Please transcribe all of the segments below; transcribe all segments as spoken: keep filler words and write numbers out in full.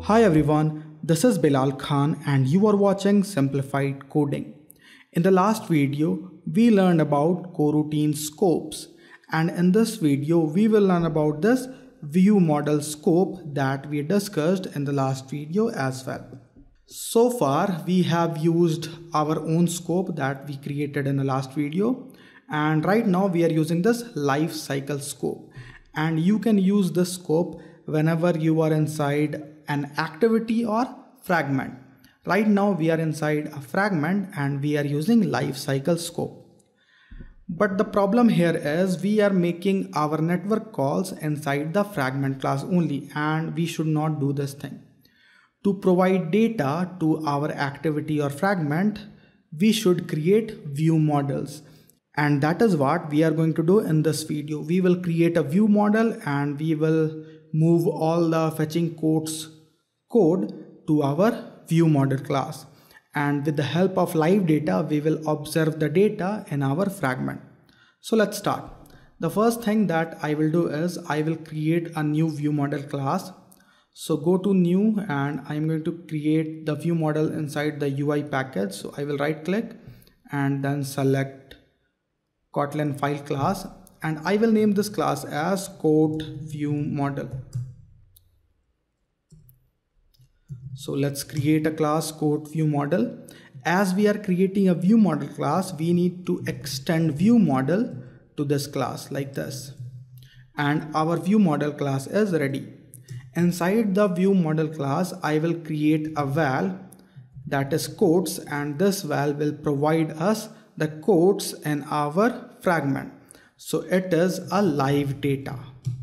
Hi everyone, this is PayTM and you are watching Simplified Coding. In the last video, we learned about coroutine scopes, and in this video, we will learn about this ViewModelScope that we discussed in the last video as well. So far, we have used our own scope that we created in the last video, and right now we are using this life cycle scope, and you can use this scope whenever you are inside an activity or fragment. Right now we are inside a fragment and we are using life cycle scope. But the problem here is we are making our network calls inside the fragment class only, and we should not do this thing. To provide data to our activity or fragment, we should create view models. And that is what we are going to do in this video. We will create a view model and we will move all the fetching quotes code to our view model class. And with the help of live data, we will observe the data in our fragment. So let's start. The first thing that I will do is I will create a new view model class. So go to new and I'm going to create the view model inside the U I package. So I will right click and then select Kotlin file class, and I will name this class as quote view model. So let's create a class quote view model. As we are creating a view model class, we need to extend view model to this class like this. And our view model class is ready. Inside the view model class, I will create a val that is quotes, and this val will provide us the quotes in our fragment. So it is a live data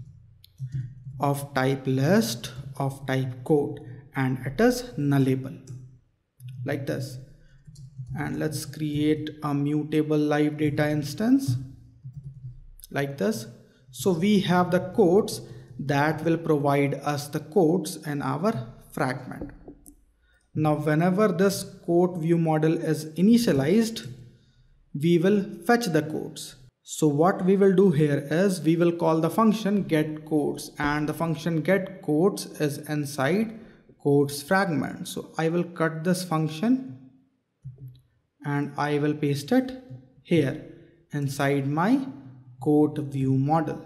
of type list of type quote, and it is nullable like this. And let's create a mutable live data instance like this. So we have the quotes that will provide us the quotes in our fragment. Now whenever this quote view model is initialized, we will fetch the quotes. So what we will do here is we will call the function getQuotes, and the function getQuotes is inside quotes fragment. So I will cut this function and I will paste it here inside my quote view model.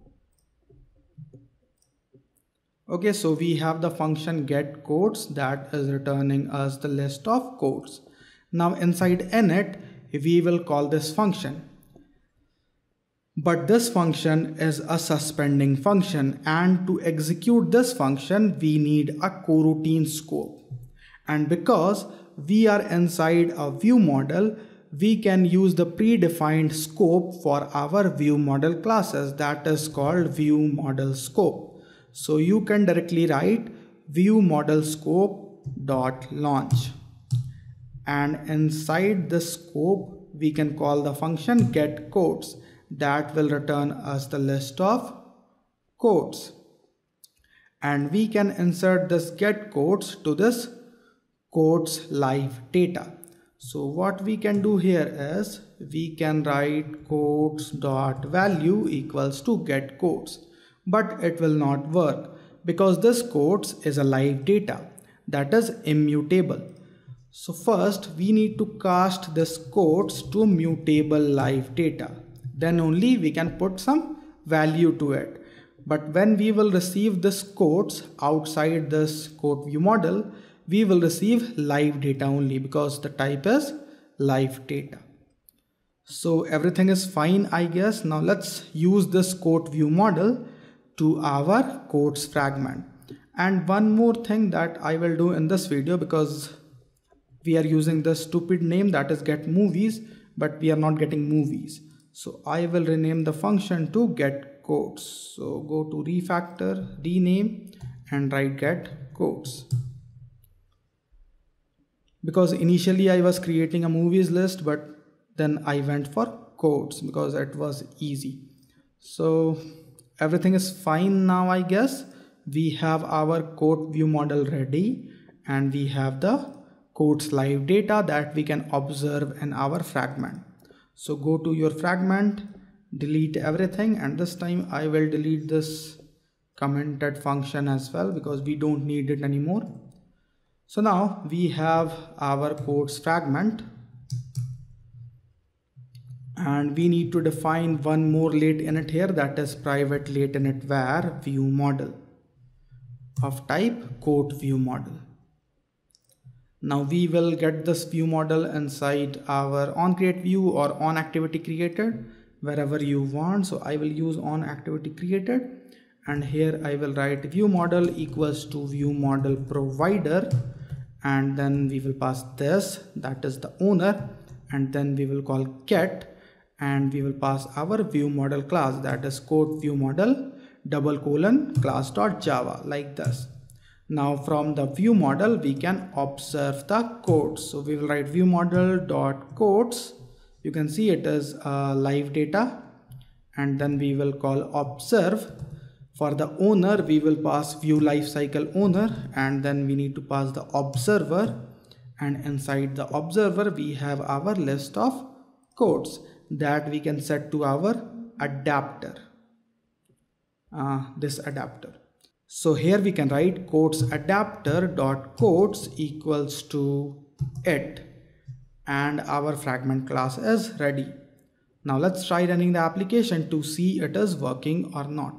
Okay, so we have the function getQuotes that is returning us the list of quotes. Now inside init, we will call this function. But this function is a suspending function, and to execute this function we need a coroutine scope. And because we are inside a view model, we can use the predefined scope for our view model classes that is called ViewModelScope. So you can directly write ViewModelScope.launch, and inside this scope we can call the function getQuotes that will return us the list of quotes, and we can insert this getQuotes to this quotes live data. So what we can do here is we can write quotes dot value equals to getQuotes, but it will not work because this quotes is a live data that is immutable. So first we need to cast this quotes to mutable live data. Then only we can put some value to it. But when we will receive this quotes outside this quote view model, we will receive live data only because the type is live data. So everything is fine, I guess. Now let's use this quote view model to our quotes fragment. And one more thing that I will do in this video, because we are using the stupid name that is get movies, but we are not getting movies. So I will rename the function to getQuotes. So go to refactor, rename and write getQuotes. Because initially I was creating a movies list, but then I went for quotes because it was easy. So everything is fine now, I guess. We have our quote view model ready, and we have the quotes live data that we can observe in our fragment. So go to your fragment, delete everything, and this time I will delete this commented function as well because we don't need it anymore. So now we have our codes fragment, and we need to define one more late init here, that is private late init var ViewModel of type quote ViewModel. Now we will get this ViewModel inside our onCreateView or onActivityCreated, wherever you want. So I will use onActivityCreated, and here I will write ViewModel equals to ViewModelProvider, and then we will pass this, that is the owner, and then we will call get, and we will pass our ViewModel class, that is quote ViewModel double colon class dot java, like this. Now from the ViewModel we can observe the codes. So we will write ViewModel dot codes. You can see it is uh, live data, and then we will call observe. For the owner we will pass view lifecycle owner, and then we need to pass the observer, and inside the observer we have our list of codes that we can set to our adapter, uh, this adapter. So here we can write codes adapter dot codes equals to it, and our fragment class is ready. Now let's try running the application to see it is working or not.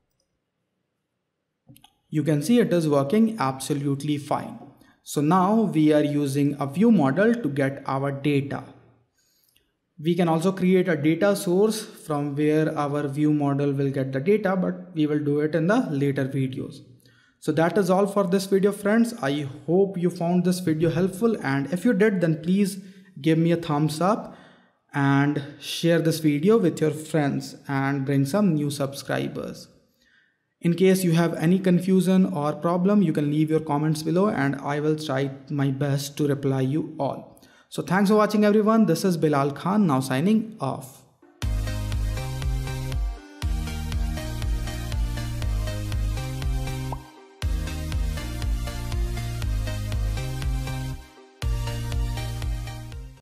You can see it is working absolutely fine. So now we are using a view model to get our data. We can also create a data source from where our view model will get the data, but we will do it in the later videos. So that is all for this video, friends. I hope you found this video helpful, and if you did, then please give me a thumbs up and share this video with your friends and bring some new subscribers. In case you have any confusion or problem, you can leave your comments below and I will try my best to reply you all. So thanks for watching everyone. This is Bilal Khan now signing off.